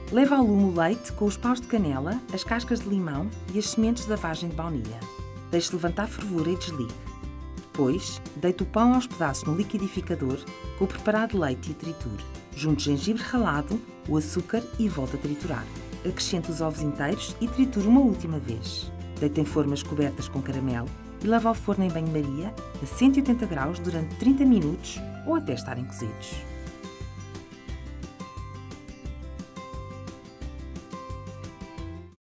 Leva ao lume o leite com os paus de canela, as cascas de limão e as sementes da vagem de baunilha. Deixe levantar a fervura e desligue. Depois, deite o pão aos pedaços no liquidificador com o preparado de leite e triture. Junte o gengibre ralado, o açúcar e volte a triturar. Acrescente os ovos inteiros e triture uma última vez. Deite em formas cobertas com caramelo e leve ao forno em banho-maria a 180 graus durante 30 minutos ou até estarem cozidos.